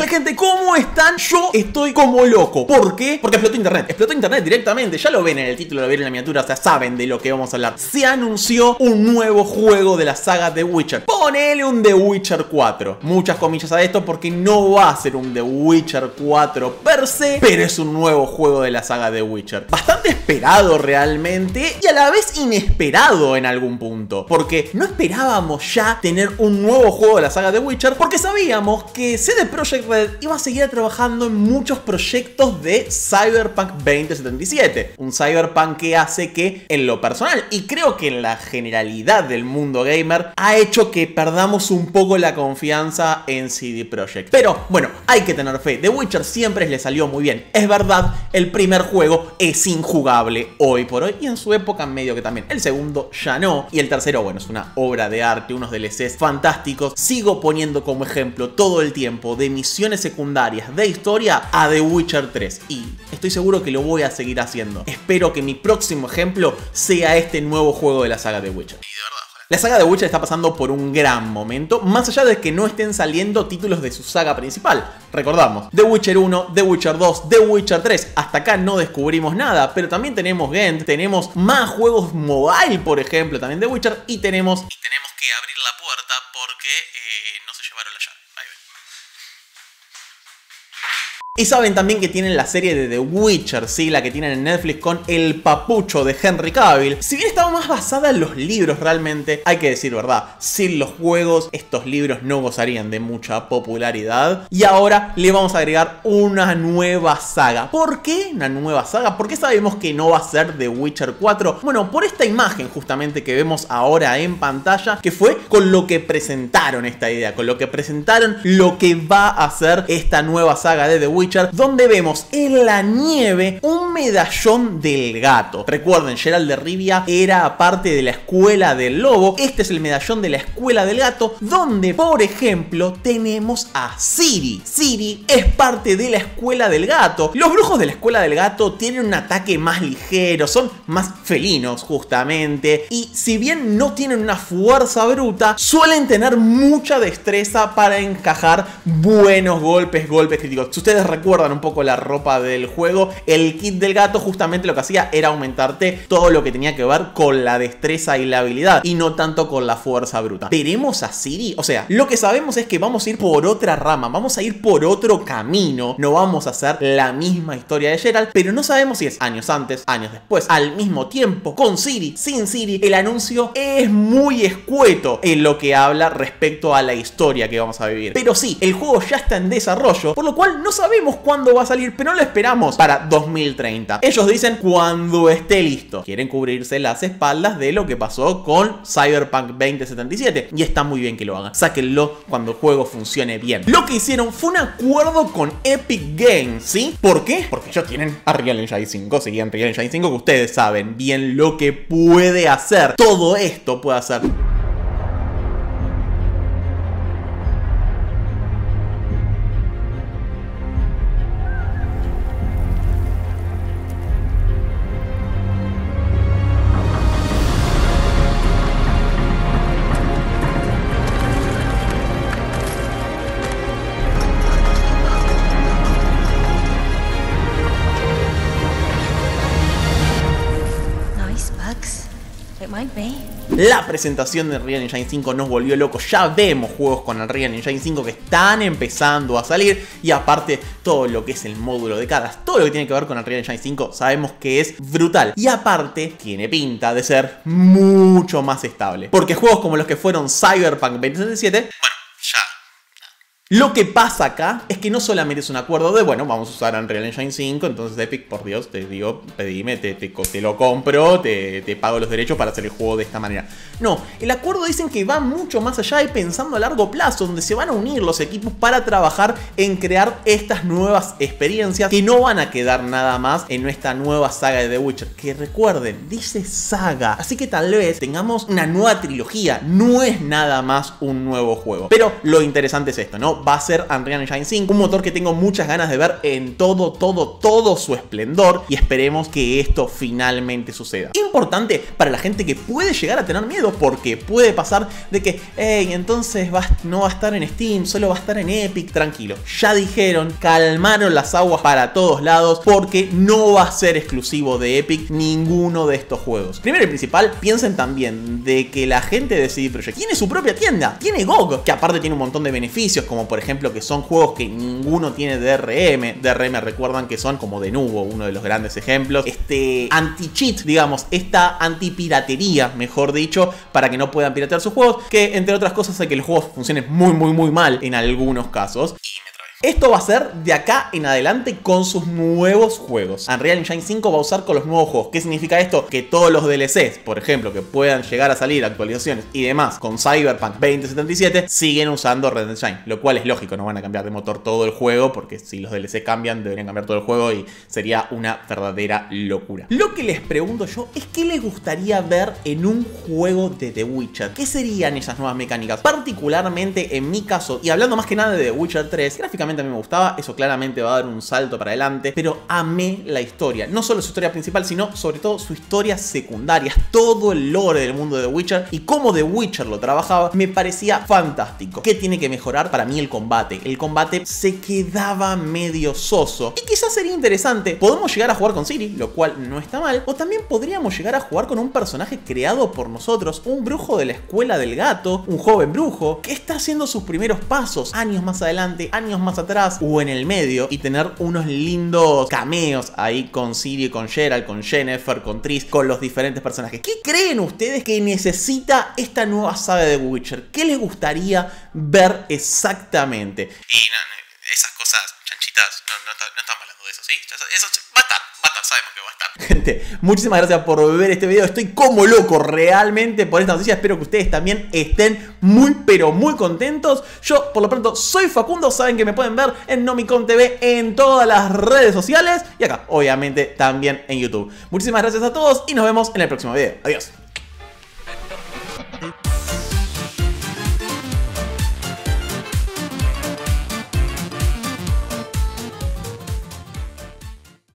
Hola gente, ¿cómo están? Yo estoy como loco. ¿Por qué? Porque explotó internet directamente. Ya lo ven en el título, lo ven en la miniatura, o sea, saben de lo que vamos a hablar. Se anunció un nuevo juego de la saga The Witcher. Ponele un The Witcher 4. Muchas comillas a esto porque no va a ser un The Witcher 4 per se, pero es un nuevo juego de la saga The Witcher. Bastante esperado realmente y a la vez inesperado en algún punto. Porque no esperábamos ya tener un nuevo juego de la saga The Witcher porque sabíamos que CD Projekt Red iba a seguir trabajando en muchos proyectos de Cyberpunk 2077. Un Cyberpunk que hace que, en lo personal, y creo que en la generalidad del mundo gamer, ha hecho que perdamos un poco la confianza en CD Projekt. Pero, bueno, hay que tener fe. The Witcher siempre le salió muy bien. Es verdad, el primer juego es injugable hoy por hoy y en su época medio que también. El segundo ya no. Y el tercero, bueno, es una obra de arte, unos DLCs fantásticos. Sigo poniendo como ejemplo todo el tiempo de misiones secundarias de historia a The Witcher 3 y estoy seguro que lo voy a seguir haciendo. Espero que mi próximo ejemplo sea este nuevo juego de la saga The Witcher. La saga de Witcher está pasando por un gran momento, más allá de que no estén saliendo títulos de su saga principal. Recordamos, The Witcher 1, The Witcher 2, The Witcher 3, hasta acá no descubrimos nada, pero también tenemos Gwent, tenemos más juegos mobile, por ejemplo, también The Witcher, y tenemos que abrir la puerta porque no se llevaron la llave. Ahí ven. Y saben también que tienen la serie de The Witcher, ¿sí? La que tienen en Netflix con el papucho de Henry Cavill. Si bien estaba más basada en los libros realmente, hay que decir verdad, sin los juegos estos libros no gozarían de mucha popularidad. Y ahora le vamos a agregar una nueva saga. ¿Por qué una nueva saga? ¿Por qué sabemos que no va a ser The Witcher 4? Bueno, por esta imagen justamente que vemos ahora en pantalla, que fue con lo que presentaron esta idea, con lo que presentaron lo que va a ser esta nueva saga de The Witcher, donde vemos en la nieve un medallón del gato. Recuerden, Geralt de Rivia era parte de la escuela del lobo. Este es el medallón de la escuela del gato, donde, por ejemplo, tenemos a Ciri. Ciri es parte de la escuela del gato. Los brujos de la escuela del gato tienen un ataque más ligero, son más felinos justamente, y si bien no tienen una fuerza bruta, suelen tener mucha destreza para encajar buenos golpes críticos. Si ustedes recuerdan un poco la ropa del juego, el kit del gato justamente lo que hacía era aumentarte todo lo que tenía que ver con la destreza y la habilidad y no tanto con la fuerza bruta. ¿Veremos a Ciri? O sea, lo que sabemos es que vamos a ir por otra rama, vamos a ir por otro camino, no vamos a hacer la misma historia de Geralt, pero no sabemos si es años antes, años después, al mismo tiempo, con Ciri, sin Ciri. El anuncio es muy escueto en lo que habla respecto a la historia que vamos a vivir, pero sí, el juego ya está en desarrollo, por lo cual no sabemos cuándo va a salir, pero no lo esperamos para 2030. Ellos dicen cuando esté listo. Quieren cubrirse las espaldas de lo que pasó con Cyberpunk 2077 y está muy bien que lo hagan. Sáquenlo cuando el juego funcione bien. Lo que hicieron fue un acuerdo con Epic Games, ¿sí? ¿Por qué? Porque ellos tienen a Unreal Engine 5, seguían Unreal Engine 5, que ustedes saben bien lo que puede hacer. Todo esto puede hacer. La presentación de Unreal Engine 5 nos volvió locos. Ya vemos juegos con Unreal Engine 5 que están empezando a salir. Y aparte, todo lo que es el módulo de cargas, todo lo que tiene que ver con Unreal Engine 5, sabemos que es brutal. Y aparte, tiene pinta de ser mucho más estable. Porque juegos como los que fueron Cyberpunk 2077, bueno, ya. Lo que pasa acá es que no solamente es un acuerdo de, bueno, vamos a usar Unreal Engine 5, entonces Epic, por Dios, te digo, pedime, te lo compro, te pago los derechos para hacer el juego de esta manera. No, el acuerdo dicen que va mucho más allá y pensando a largo plazo, donde se van a unir los equipos para trabajar en crear estas nuevas experiencias que no van a quedar nada más en esta nueva saga de The Witcher. Que recuerden, dice saga, así que tal vez tengamos una nueva trilogía, no es nada más un nuevo juego. Pero lo interesante es esto, ¿no? Bueno, va a ser Unreal Engine 5, un motor que tengo muchas ganas de ver en todo su esplendor y esperemos que esto finalmente suceda. Importante para la gente que puede llegar a tener miedo, porque puede pasar de que, hey, entonces no va a estar en Steam, solo va a estar en Epic. Tranquilo, ya dijeron, calmaron las aguas para todos lados, porque no va a ser exclusivo de Epic ninguno de estos juegos. Primero y principal, piensen también de que la gente de CD Projekt tiene su propia tienda, tiene GOG, que aparte tiene un montón de beneficios, como por ejemplo que son juegos que ninguno tiene DRM. DRM, recuerdan que son como Denuvo, uno de los grandes ejemplos. Anti-cheat, digamos, esta anti-piratería, mejor dicho, para que no puedan piratear sus juegos, que entre otras cosas hace que los juegos funcionen muy mal en algunos casos. Esto va a ser de acá en adelante con sus nuevos juegos. Unreal Engine 5 va a usar con los nuevos juegos. ¿Qué significa esto? Que todos los DLCs, por ejemplo, que puedan llegar a salir, actualizaciones y demás con Cyberpunk 2077, siguen usando Red Engine. Lo cual es lógico, no van a cambiar de motor todo el juego, porque si los DLC cambian, deberían cambiar todo el juego y sería una verdadera locura. Lo que les pregunto yo es qué les gustaría ver en un juego de The Witcher. ¿Qué serían esas nuevas mecánicas? Particularmente en mi caso, y hablando más que nada de The Witcher 3, gráficamente a mí me gustaba, eso claramente va a dar un salto para adelante, pero amé la historia, no solo su historia principal, sino sobre todo su historia secundaria, todo el lore del mundo de The Witcher y cómo The Witcher lo trabajaba, me parecía fantástico. ¿Qué tiene que mejorar? Para mí el combate se quedaba medio soso y quizás sería interesante, podemos llegar a jugar con Ciri, lo cual no está mal, o también podríamos llegar a jugar con un personaje creado por nosotros, un brujo de la escuela del gato, un joven brujo que está haciendo sus primeros pasos años más adelante, años más atrás o en el medio, y tener unos lindos cameos ahí con Ciri, con Geralt, con Yennefer, con Triss, con los diferentes personajes. ¿Qué creen ustedes que necesita esta nueva saga de The Witcher? ¿Qué les gustaría ver exactamente? Y esas cosas chanchitas, no estamos hablando de eso, ¿sí? Eso va a estar, sabemos que va a estar. Gente, muchísimas gracias por ver este video. Estoy como loco realmente por esta noticia. Espero que ustedes también estén muy pero muy contentos. Yo por lo pronto soy Facundo. Saben que me pueden ver en Nomicon TV en todas las redes sociales y acá obviamente también en YouTube. Muchísimas gracias a todos y nos vemos en el próximo video. Adiós.